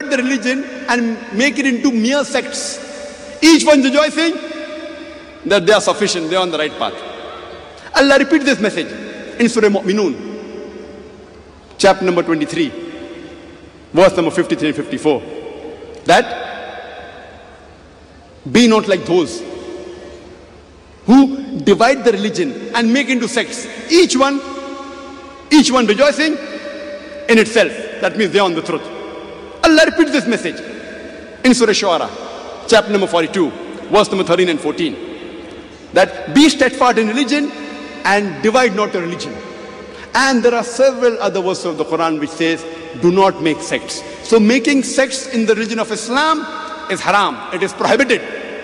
the religion and make it into mere sects, each one rejoicing that they are sufficient, they are on the right path. Allah repeats this message in Surah Mu'minun, chapter number 23, verse number 53 and 54, that be not like those who divide the religion and make into sects, each one rejoicing in itself. That means they are on the truth. Allah repeats this message in Surah Shu'ara, chapter number 42, verse number 13 and 14, that be steadfast in religion and divide not your religion. And there are several other verses of the Quran which says, do not make sects. So making sects in the religion of Islam is haram. It is prohibited.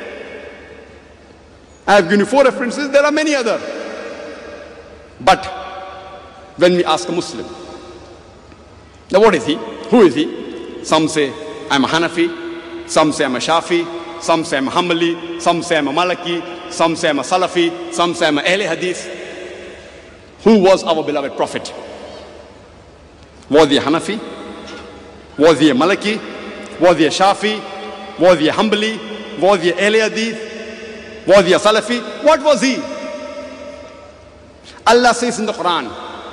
I have given you 4 references. There are many other. But when we ask a Muslim, now what is he? Who is he? Some say, I'm a Hanafi. Some say I'm a Shafi. Some say I'm a Hanbali. Some say I'm a Maliki. Some say I'm a Salafi. Some say I'm a Ahle Hadith. Who was our beloved Prophet? Was he a Hanafi? Was he a Maliki? Was he a Shafi? Was he a Hanbali? Was he a Ahle Hadith? Was he a Salafi? What was he? Allah says in the Quran,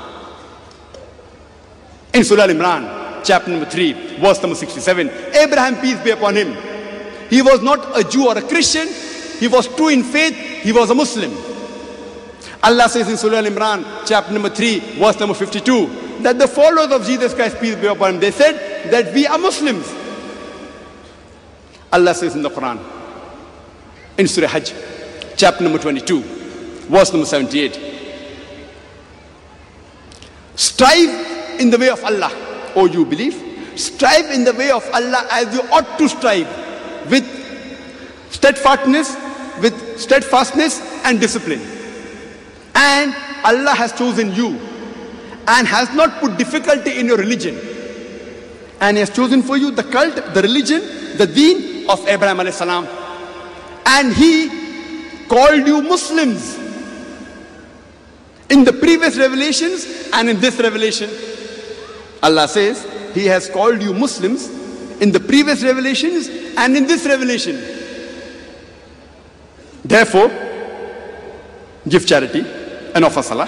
in Surah Imran, chapter number 3, verse number 67, Abraham, peace be upon him, he was not a Jew or a Christian, he was true in faith, he was a Muslim. Allah says in Surah Imran, chapter number 3, verse number 52, that the followers of Jesus Christ, peace be upon him, they said that we are Muslims. Allah says in the Quran, in Surah Hajj, chapter number 22, verse number 78, strive in the way of Allah, O you believe. Strive in the way of Allah as you ought to strive, with steadfastness and discipline. And Allah has chosen you and has not put difficulty in your religion. And He has chosen for you the cult, the religion, the deen of Abraham alayhi salam. And He called you Muslims in the previous revelations and in this revelation. Allah says He has called you Muslims in the previous revelations and in this revelation. Therefore, give charity and offer salah.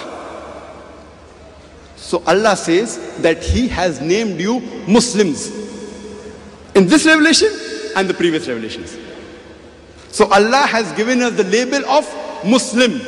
So Allah says that He has named you Muslims in this revelation and the previous revelations. So Allah has given us the label of Muslim.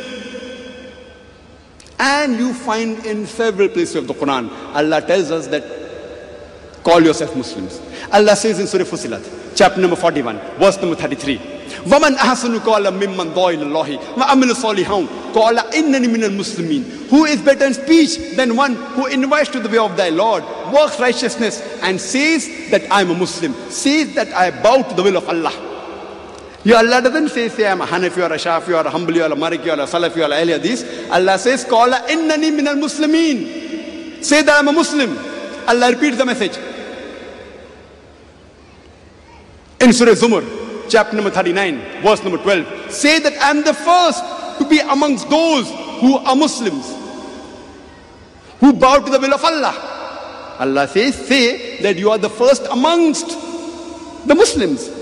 And you find in several places of the Quran, Allah tells us that call yourself Muslims. Allah says in Surah Fussilat, chapter number 41, verse number 33, وَمَنْ أَحْسَنُ قَالَ مِمَّنْ دَعَا إِلَى اللَّهِ وَعَمِلَ صَالِحًا قَالَ إِنَّنِي مِنَ الْمُسْلِمِينَ. Who is better in speech than one who invites to the way of thy Lord, works righteousness, and says that I am a Muslim, says that I bow to the will of Allah. Here Allah doesn't say I'm a Hanafi or a Shafi or a Hanbali or a Maliki or a Salafi or a Ahle Hadith. Allah says, Qala innani minal muslimin. Say that I'm a Muslim. Allah repeats the message. In Surah Zumar, chapter number 39, verse number 12, say that I'm the first to be amongst those who are Muslims, who bow to the will of Allah. Allah says, say that you are the first amongst the Muslims.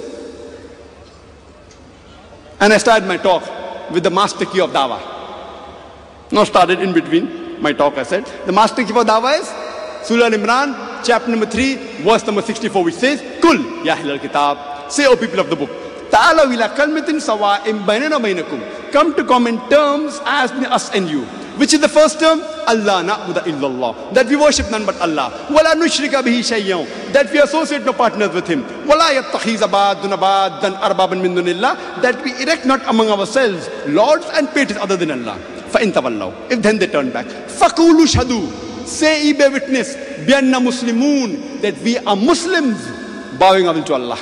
And I started my talk with the master key of Dawah. Now started in between my talk, I said. The master key of Dawah is Surah Imran, chapter number 3, verse number 64, which says, Kul, ya ahlal kitab, say, O people of the book, ta'alaw ila kalmatin sawa'im bainana bainakum. Come to common terms as between us and you. Which is the first term? Allah na'budu illallah. That we worship none but Allah. Wala nushrika bihi shay'an. That we associate no partners with Him. Wala yattakhiza ba'duna ba'dan arbaban min dunillah. That we erect not among ourselves lords and patrons other than Allah. Fa in tawallaw. If then they turn back. Faqulu shahadu. Say ye bear witness. Bianna muslimun. That we are Muslims bowing our will to Allah.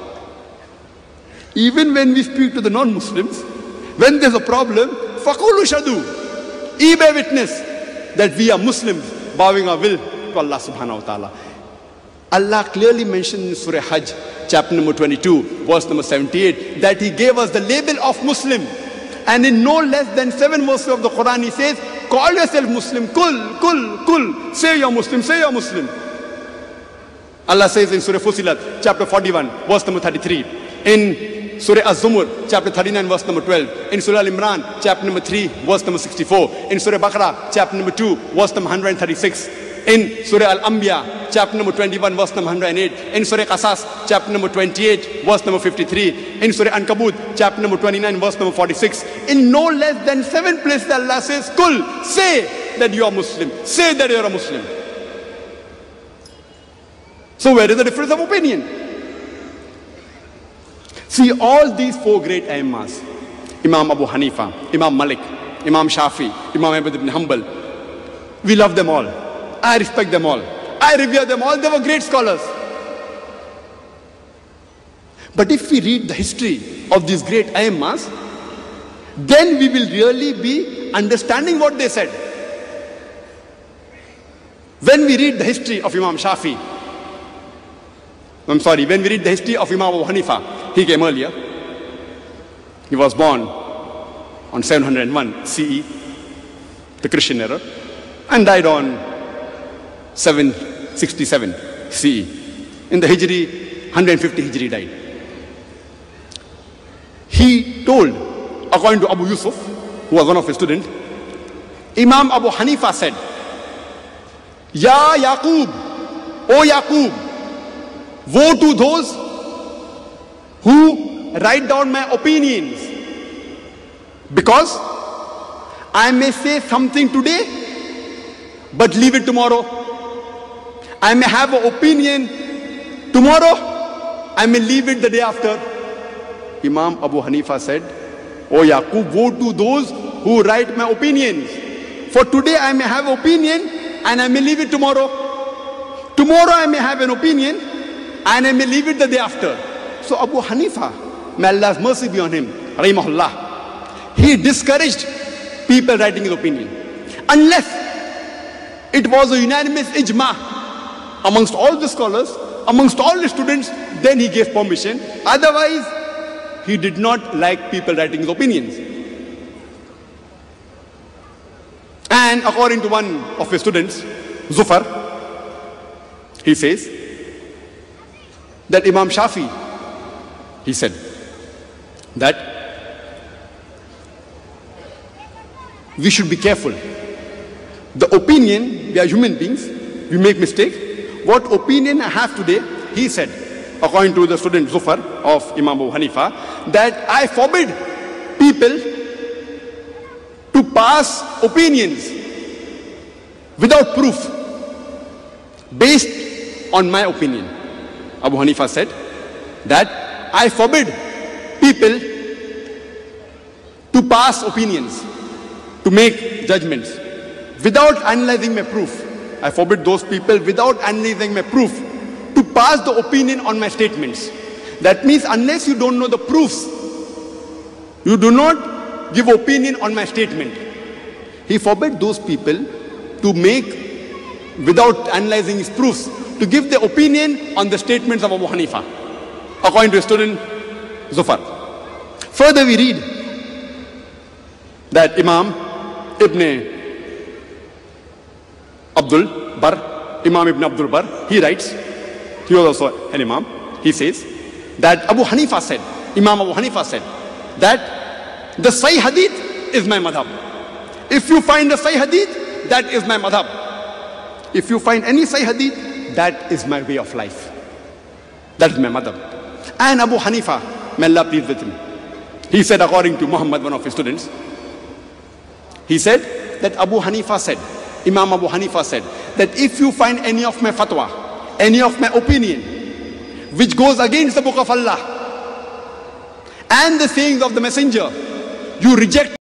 Even when we speak to the non-Muslims, when there's a problem, faqulu shahadu. Ye bear witness that we are Muslims bowing our will to Allah subhanahu wa ta'ala. Allah clearly mentioned in Surah Hajj, chapter number 22, verse number 78, that He gave us the label of Muslim. And in no less than 7 verses of the Quran, He says, call yourself Muslim, kul, say you're Muslim, say you're Muslim. Allah says in Surah Fusilat, chapter 41, verse number 33. In Surah Az-Zumur, chapter 39, verse number 12. In Surah Imran, chapter number 3, verse number 64. In Surah Baqarah, chapter number 2, verse number 136. In Surah Al-Anbiya, chapter number 21, verse number 108. In Surah Qasas, chapter number 28, verse number 53. In Surah Ankabut, chapter number 29, verse number 46. In no less than 7 places, Allah says, Kul, say that you are Muslim. Say that you are a Muslim. So where is the difference of opinion? See, all these 4 great Aimmas, Imam Abu Hanifa, Imam Malik, Imam Shafi, Imam Ahmad ibn Hanbal, we love them all. I respect them all. I revere them all. They were great scholars. But if we read the history of these great Aimmas, then we will really be understanding what they said. When we read the history of Imam Shafi, when we read the history of Imam Abu Hanifa, he came earlier. He was born on 701 CE, the Christian era, and died on 767 CE. In the Hijri, 150 Hijri died. He told, according to Abu Yusuf, who was one of his students, Imam Abu Hanifa said, Ya Yaqoub, O Yaqoub, woe to those who write down my opinions, because I may say something today, but leave it tomorrow. I may have an opinion tomorrow, I may leave it the day after. Imam Abu Hanifa said, O Yaqub, woe to those who write my opinions. For today I may have opinion and I may leave it tomorrow. Tomorrow I may have an opinion and I may leave it the day after. So Abu Hanifa, may Allah's mercy be on him, rahimahullah, he discouraged people writing his opinion. Unless it was a unanimous ijma amongst all the scholars, amongst all the students, then he gave permission. Otherwise, he did not like people writing his opinions. And according to one of his students, Zufar, he says that Imam Shafi, he said that we should be careful. The opinion, we are human beings, we make mistake. What opinion I have today, he said, according to the student Zufar of Imam Abu Hanifa, that I forbid people to pass opinions without proof based on my opinion. Abu Hanifa said that I forbid people to pass opinions, to make judgments without analyzing my proof. I forbid those people without analyzing my proof to pass the opinion on my statements. That means unless you don't know the proofs, you do not give opinion on my statement. He forbid those people to make, without analyzing his proofs, to give their opinion on the statements of Abu Hanifa, according to his student Zufar. Further we read that Imam Ibn Abdul Bar, Imam Ibn Abdul Bar, he writes, he was also an Imam, he says that Abu Hanifa said, Imam Abu Hanifa said that the Sahih Hadith is my madhab. If you find a Sahih Hadith, that is my madhab. If you find any Sahih Hadith, that is my way of life. That is my madhab. And Abu Hanifa, may Allah please with him, he said, according to Muhammad, one of his students, he said that Abu Hanifa said, Imam Abu Hanifa said that if you find any of my fatwa, any of my opinion, which goes against the book of Allah and the sayings of the messenger, you reject